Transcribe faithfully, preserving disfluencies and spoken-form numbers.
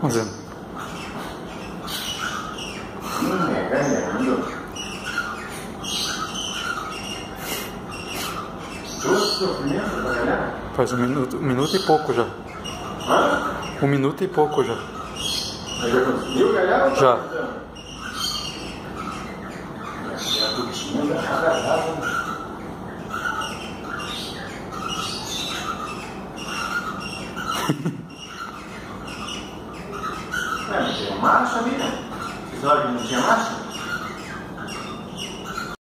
fazendo? Hum, é ganhando. Trouxe sofrimento pra ganhar? Faz um minuto, um minuto e pouco já. Hã? Um minuto e pouco já. Mas já conseguiu ganhar ou tá Já. tentando? É a putinha da casa. É, não tinha marcha ali, né? Vocês olham que não tinha marcha?